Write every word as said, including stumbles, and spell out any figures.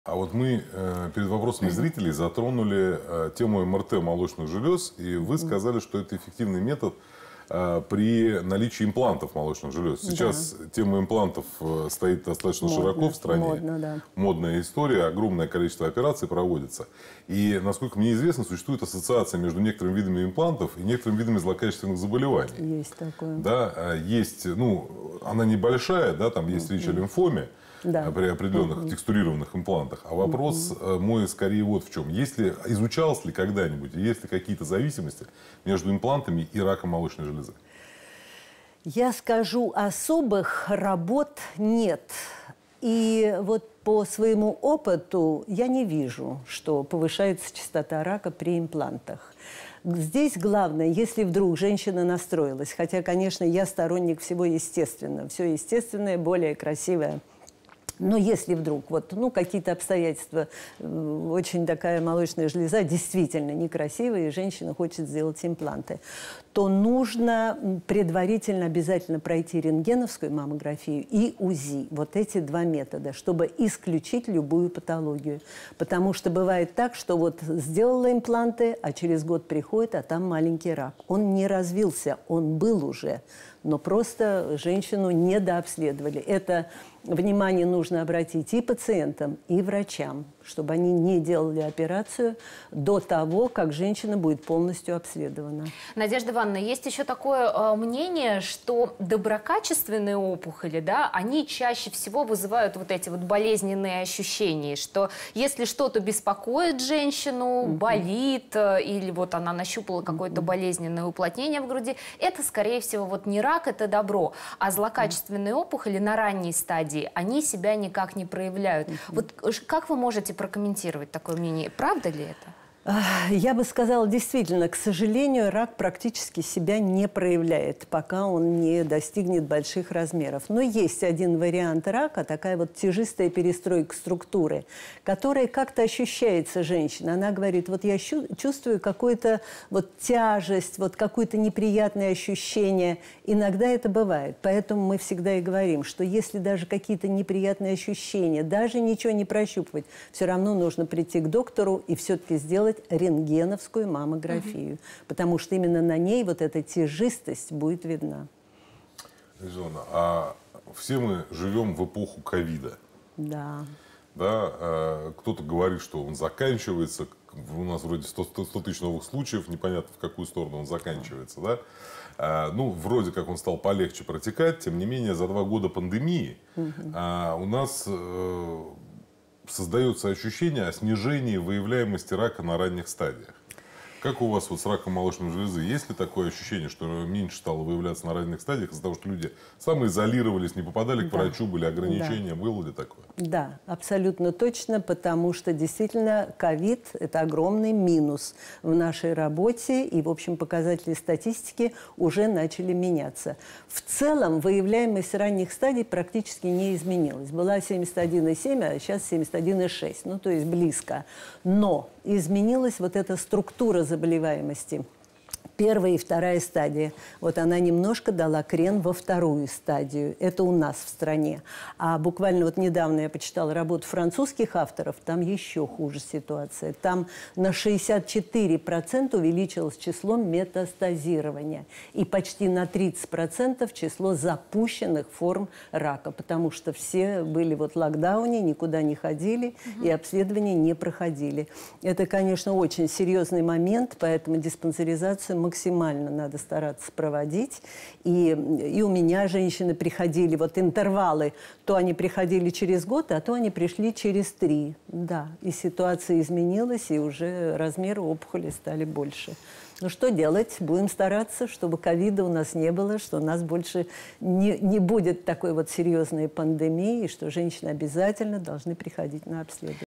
А вот мы э, перед вопросами зрителей затронули э, тему эм эр тэ молочных желез, и вы сказали, что это эффективный метод э, при наличии имплантов молочных желез. Сейчас да. тема имплантов э, стоит достаточно модно, широко в стране. Модно, да. Модная история, огромное количество операций проводится. И, насколько мне известно, существует ассоциация между некоторыми видами имплантов и некоторыми видами злокачественных заболеваний. Есть такое. Да, есть, ну, она небольшая, да, там есть речь о лимфоме. Да. При определенных uh-huh. текстурированных имплантах. А вопрос uh-huh. мой скорее вот в чем. Есть ли, изучалось ли когда-нибудь, есть ли какие-то зависимости между имплантами и раком молочной железы? Я скажу, особых работ нет. И вот по своему опыту я не вижу, что повышается частота рака при имплантах. Здесь главное, если вдруг женщина настроилась, хотя, конечно, я сторонник всего естественного, все естественное, более красивое. Но если вдруг вот, ну, какие-то обстоятельства, очень такая молочная железа действительно некрасивая, и женщина хочет сделать импланты, то нужно предварительно обязательно пройти рентгеновскую маммографию и УЗИ. Вот эти два метода, чтобы исключить любую патологию. Потому что бывает так, что вот сделала импланты, а через год приходит, а там маленький рак. Он не развился, он был уже, но просто женщину недообследовали. Это внимание нужно обратить и пациентам, и врачам, чтобы они не делали операцию до того, как женщина будет полностью обследована. Надежда Ивановна, есть еще такое э, мнение, что доброкачественные опухоли, да, они чаще всего вызывают вот эти вот болезненные ощущения, что если что-то беспокоит женщину, mm-hmm. болит, э, или вот она нащупала какое-то mm-hmm. болезненное уплотнение в груди, это, скорее всего, вот не рак, это добро. А злокачественные mm-hmm. опухоли на ранней стадии, они себя никак не проявляют. Mm-hmm. Вот как вы можете прокомментировать такое мнение? Правда ли это? Я бы сказала, действительно, к сожалению, рак практически себя не проявляет, пока он не достигнет больших размеров. Но есть один вариант рака, такая вот тяжистая перестройка структуры, которая как-то ощущается женщина. Она говорит, вот я чувствую какую-то вот тяжесть, вот какое-то неприятное ощущение. Иногда это бывает. Поэтому мы всегда и говорим, что если даже какие-то неприятные ощущения, даже ничего не прощупывать, все равно нужно прийти к доктору и все-таки сделать рентгеновскую маммографию, угу. потому что именно на ней вот эта тяжистость будет видна. Зона, а все мы живем в эпоху ковида. Да. Да, э, кто-то говорит, что он заканчивается. У нас вроде сто тысяч новых случаев, непонятно в какую сторону он заканчивается. Да? А, ну, вроде как он стал полегче протекать, тем не менее, за два года пандемии угу. а, у нас э, создается ощущение о снижении выявляемости рака на ранних стадиях. Как у вас вот с раком молочной железы? Есть ли такое ощущение, что меньше стало выявляться на ранних стадиях из-за того, что люди самоизолировались, не попадали к да. врачу, были ограничения? Да. Было ли такое? Да, абсолютно точно, потому что действительно ковид – это огромный минус в нашей работе, и, в общем, показатели статистики уже начали меняться. В целом выявляемость ранних стадий практически не изменилась. Была семьдесят один и семь, а сейчас семьдесят один и шесть, ну, то есть близко. Но изменилась вот эта структура заболеваемости. Первая и вторая стадия. Вот она немножко дала крен во вторую стадию. Это у нас в стране. А буквально вот недавно я почитала работу французских авторов, там еще хуже ситуация. Там на шестьдесят четыре процента увеличилось число метастазирования. И почти на тридцать процентов число запущенных форм рака. Потому что все были вот в локдауне, никуда не ходили угу. и обследования не проходили. Это, конечно, очень серьезный момент, поэтому диспансеризацию мы максимально надо стараться проводить. И, и у меня женщины приходили, вот интервалы, то они приходили через год, а то они пришли через три. Да, и ситуация изменилась, и уже размеры опухоли стали больше. Ну что делать? Будем стараться, чтобы ковида у нас не было, что у нас больше не, не будет такой вот серьезной пандемии, и что женщины обязательно должны приходить на обследование.